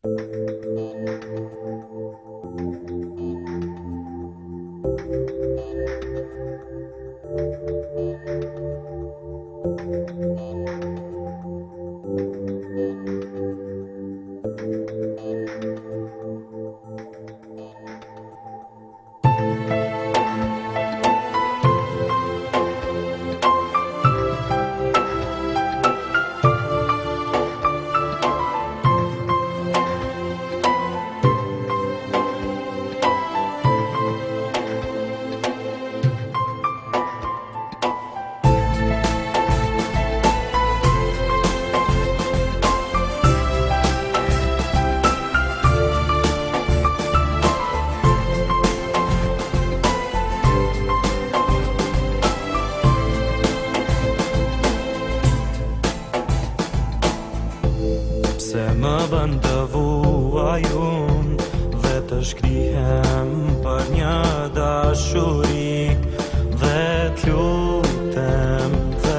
Se më bën të vuaj unë dhe të shkrihem për një dashuri dhe t'lutem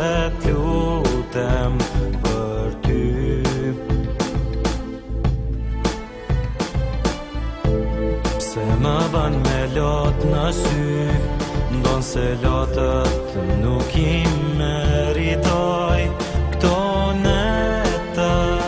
për ty. Se më bën me lot në sy, ndon se lotët nuk I meritoj këto neta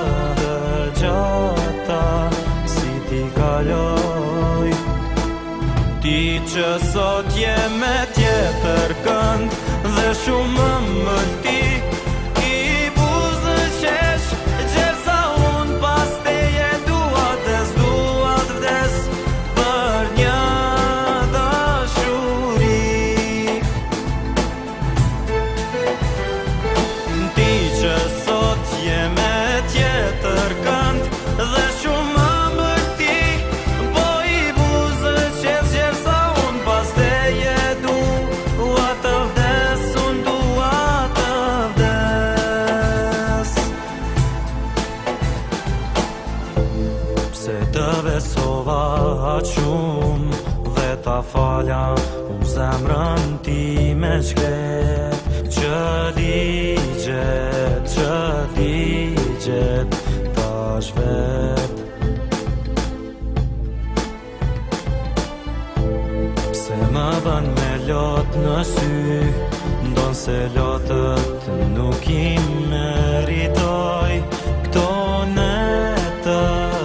si ti kaloj. Ti që sot je me tjetër kënd dhe shumë më mëlti, I buzë qesh gjersa unë pas teje dua vdes për një dashuri. Ti që sot je me tjetër kënd dhe shumë më mëlti, po I buzë qesh gjersa unë pas teje dua të vdes, unë dua të vdes. Pse të besova shumë dhe ta falja unë zemrën ti me shkret, që ligjet tash vet. Pse më bën me lot në sy, ndon se lotët nuk I meritoj këto neta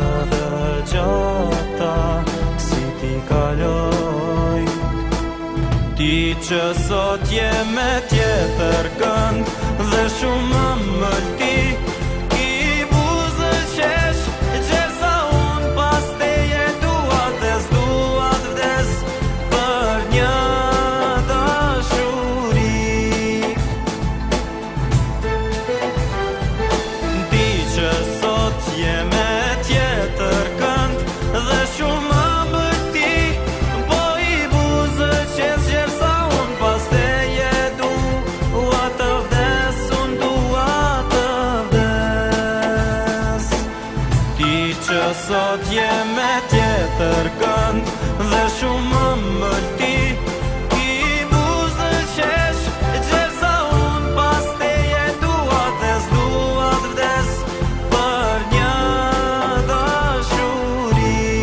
gjata si ti kaloj. Ti që sot je me tjetër kënd dhe shumë më mëlti, I buzë qesh gjersa unë pas teje dua vdes për një dashuri. Ti që sot je me tjetër kënd dhe shumë më mëlti, po I buzë qesh gjersa unë pas teje dua të vdes, unë dua të vdes. Ti që sot je me tjetër kënd dhe shumë më mëlti, I buzë qesh gjersa unë pas teje dua vdes për një dashuri.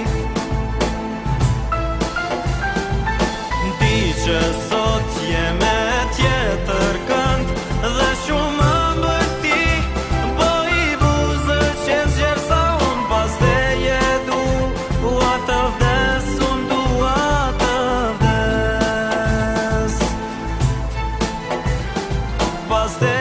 Ti që sot je me tjetër kënd dhe shumë më mëlti, po I buzë qesh gjersa unë pas teje dua të vdes, unë dua të vdes. Pas teje